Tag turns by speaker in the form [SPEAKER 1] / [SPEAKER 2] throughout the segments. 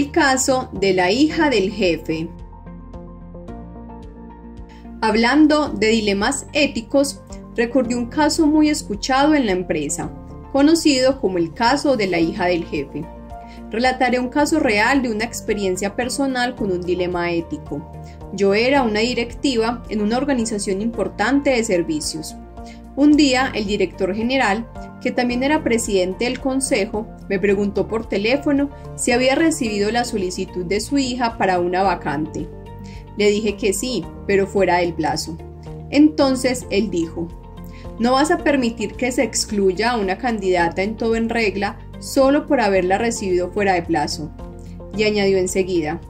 [SPEAKER 1] El caso de la hija del jefe. Hablando de dilemas éticos, recordé un caso muy escuchado en la empresa, conocido como el caso de la hija del jefe. Relataré un caso real de una experiencia personal con un dilema ético. Yo era una directiva en una organización importante de servicios. Un día, el director general, que también era presidente del consejo, me preguntó por teléfono si había recibido la solicitud de su hija para una vacante. Le dije que sí, pero fuera del plazo. Entonces él dijo: ¿no vas a permitir que se excluya a una candidata en todo en regla solo por haberla recibido fuera de plazo? Y añadió enseguida: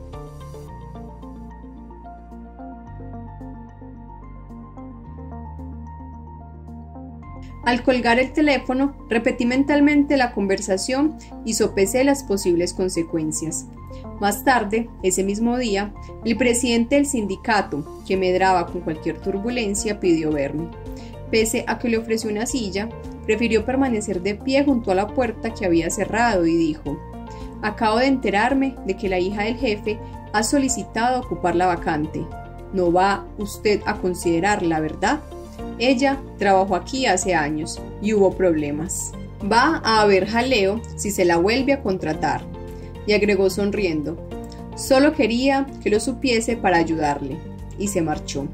[SPEAKER 1] al colgar el teléfono, repetí mentalmente la conversación y sopesé las posibles consecuencias. Más tarde, ese mismo día, el presidente del sindicato, que medraba con cualquier turbulencia, pidió verme. Pese a que le ofrecí una silla, prefirió permanecer de pie junto a la puerta que había cerrado y dijo: acabo de enterarme de que la hija del jefe ha solicitado ocupar la vacante. ¿No va usted a considerarla, verdad? Ella trabajó aquí hace años y hubo problemas. Va a haber jaleo si se la vuelve a contratar. Y agregó sonriendo: solo quería que lo supiese para ayudarle. Y se marchó.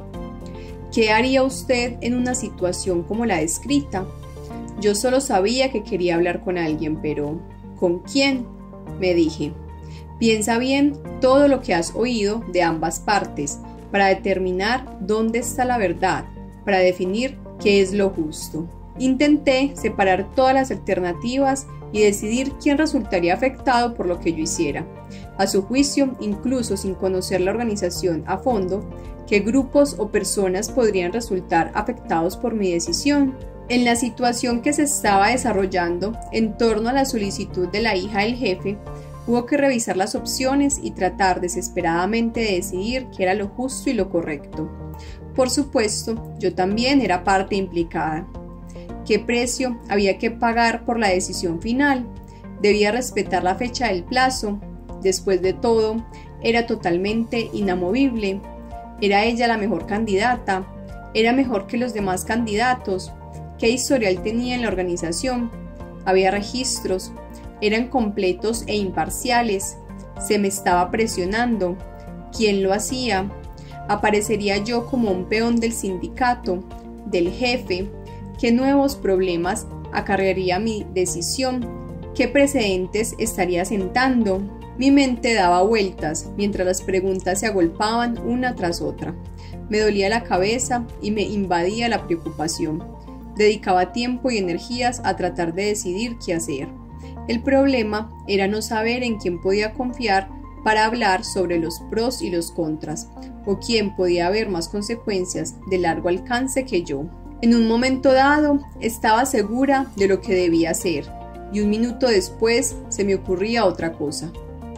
[SPEAKER 1] ¿Qué haría usted en una situación como la descrita? Yo solo sabía que quería hablar con alguien, pero ¿con quién?, me dije. Piensa bien todo lo que has oído de ambas partes para determinar dónde está la verdad, para definir qué es lo justo. Intenté separar todas las alternativas y decidir quién resultaría afectado por lo que yo hiciera. A su juicio, incluso sin conocer la organización a fondo, qué grupos o personas podrían resultar afectados por mi decisión. En la situación que se estaba desarrollando en torno a la solicitud de la hija del jefe, hubo que revisar las opciones y tratar desesperadamente de decidir qué era lo justo y lo correcto. Por supuesto, yo también era parte implicada. ¿Qué precio había que pagar por la decisión final? ¿Debía respetar la fecha del plazo? Después de todo, era totalmente inamovible. ¿Era ella la mejor candidata? ¿Era mejor que los demás candidatos? ¿Qué historial tenía en la organización? ¿Había registros? ¿Eran completos e imparciales? ¿Se me estaba presionando? ¿Quién lo hacía? ¿Aparecería yo como un peón del sindicato, del jefe? ¿Qué nuevos problemas acarrearía mi decisión? ¿Qué precedentes estaría sentando? Mi mente daba vueltas mientras las preguntas se agolpaban una tras otra. Me dolía la cabeza y me invadía la preocupación. Dedicaba tiempo y energías a tratar de decidir qué hacer. El problema era no saber en quién podía confiar para hablar sobre los pros y los contras, o quién podía haber más consecuencias de largo alcance que yo. En un momento dado, estaba segura de lo que debía hacer, y un minuto después se me ocurría otra cosa.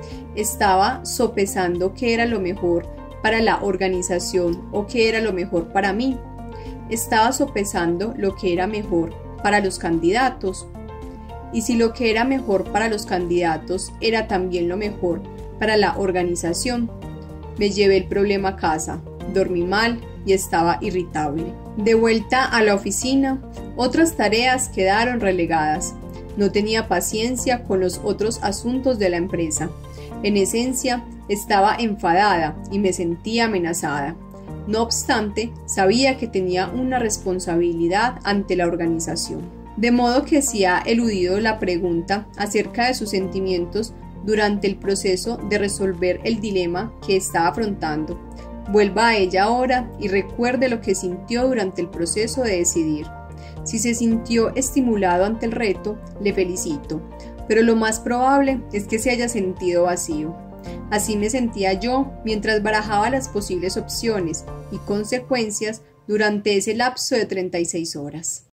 [SPEAKER 1] Estaba sopesando qué era lo mejor para la organización o qué era lo mejor para mí. Estaba sopesando lo que era mejor para los candidatos. Y si lo que era mejor para los candidatos era también lo mejor para la organización. Me llevé el problema a casa, dormí mal y estaba irritable. De vuelta a la oficina, otras tareas quedaron relegadas. No tenía paciencia con los otros asuntos de la empresa. En esencia, estaba enfadada y me sentía amenazada. No obstante, sabía que tenía una responsabilidad ante la organización. De modo que si ha eludido la pregunta acerca de sus sentimientos durante el proceso de resolver el dilema que estaba afrontando, vuelva a ella ahora y recuerde lo que sintió durante el proceso de decidir. Si se sintió estimulado ante el reto, le felicito, pero lo más probable es que se haya sentido vacío. Así me sentía yo mientras barajaba las posibles opciones y consecuencias durante ese lapso de 36 horas.